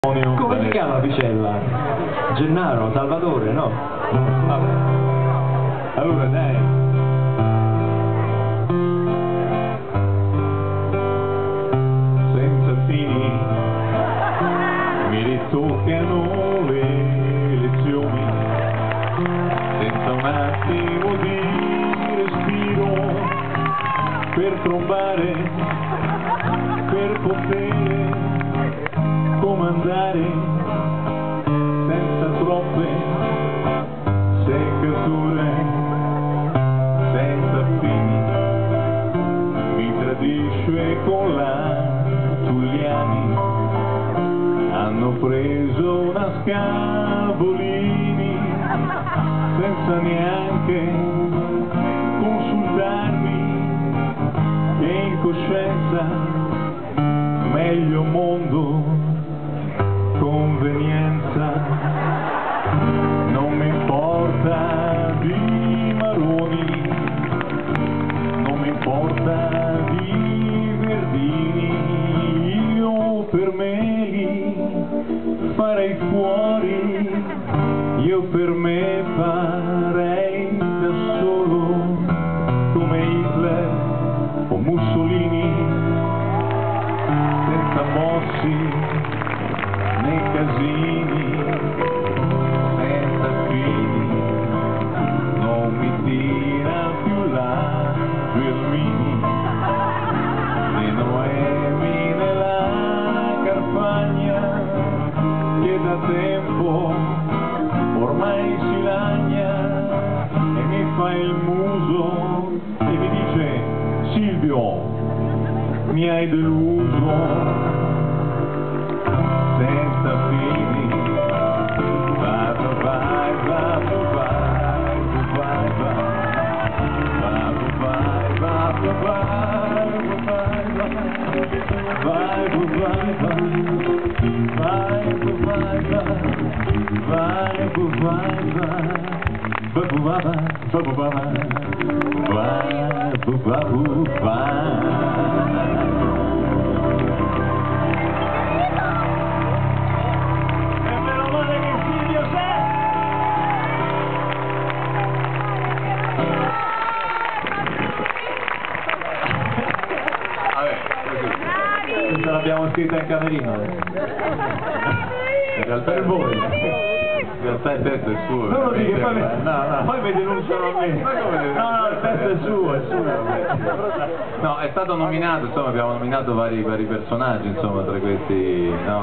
Come si chiama Picella? Gennaro, Salvatore, no? Allora dai. Senza fini mi ritoccano le lezioni, senza un attimo di respiro per trombare, per poter comandare senza troppe seccature, senza fini. Mi tradisce con la Giuliani, hanno preso una Scavolini senza neanche consultarmi, che in coscienza meglio mondo convenienza, non mi importa di Maroni, non mi importa di Verdini, io per me li farei fuori, io per me farei da solo come Hitler o Mussolini, senza mossi nei casini, senza fini, non mi tira più la Gelmini, né Noemi nella Carfagna, che da tempo ormai si lagna e mi fa il muso e mi dice: Silvio, mi hai deluso. Senza fini, vai, vai, vai, vai, vai, Questa l'abbiamo scritta in camerino. In realtà per voi. In realtà il testo è suo. Non lo dico, no. Poi mi denunciano a me. No, il testo è suo, è suo. No, è stato nominato, insomma, abbiamo nominato vari personaggi, insomma, tra questi, no?